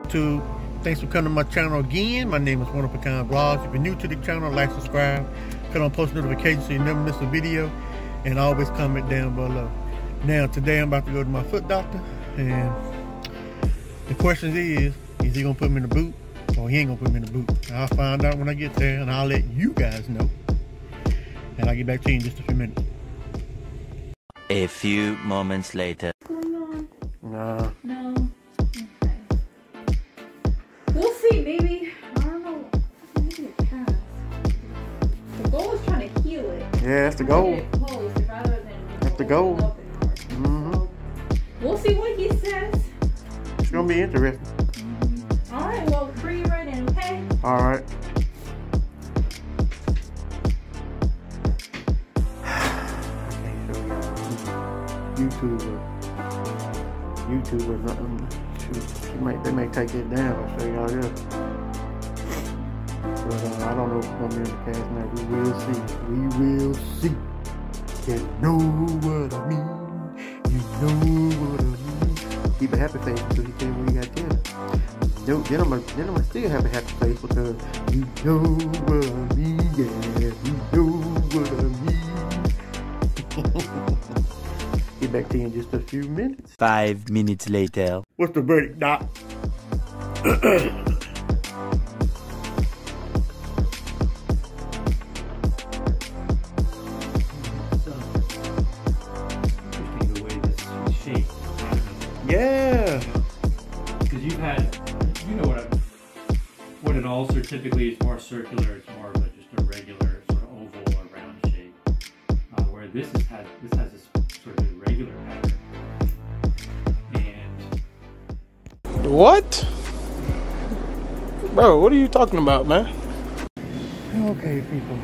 YouTube. Thanks for coming to my channel again. My name is One of a Kind Vlogs. If you're new to the channel, like, subscribe, turn on post notifications so you never miss a video, and always comment down below. Now, today I'm about to go to my foot doctor, and the question is he gonna put me in the boot or he ain't gonna put me in the boot? I'll find out when I get there, and I'll let you guys know. And I'll get back to you in just a few minutes. A few moments later. What's going on? Nah. No. Okay. We'll see, maybe. I don't know. Maybe a cast. The goal is trying to heal it. Yeah, that's the goal. Get it closed rather than That's the goal. So we'll see what he says. It's gonna be interesting. Alright, well, bring it right in, okay? Alright. YouTuber, they may take it down. I'll show y'all this. But I don't know if I'm in the cast now. We will see. We will see. You know what I mean. You know what I mean. Keep a happy face until he tell you when you got dinner. No, then I'm still have a happy face because you know what I mean. Yeah, you know what I mean. Get back to you in just a few minutes. 5 minutes later. What's the verdict, Doc? Yeah. Because you've had, you know what an ulcer typically is more circular. It's more of just a regular sort of oval or round shape. Where this has this sort of irregular pattern. And what? Bro, what are you talking about, man? Okay, people.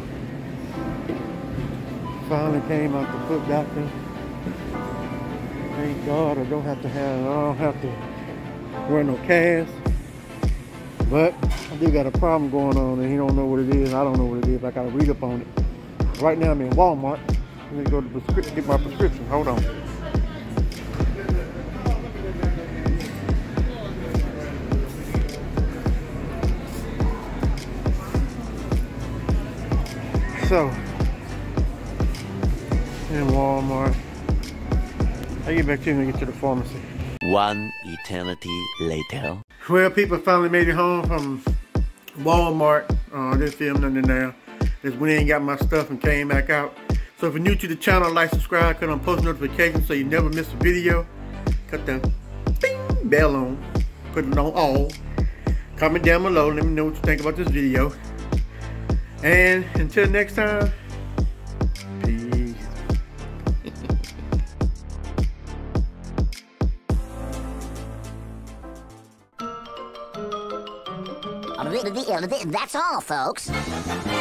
Finally came out the foot doctor. Thank God I don't have to wear no cast. But I do got a problem going on and he don't know what it is. I don't know what it is. I gotta read up on it. Right now I'm in Walmart. Let me go to prescription, get my prescription. Hold on. So, in Walmart. I'll get back to you when I get to the pharmacy. One eternity later. Well, people finally made it home from Walmart. They filmed nothing in there. Just went in and got my stuff and came back out. So if you're new to the channel, like, subscribe, cut on post notifications so you never miss a video. Cut the bing bell on. Put it on all. Comment down below. Let me know what you think about this video. And until next time, peace. That's all, folks.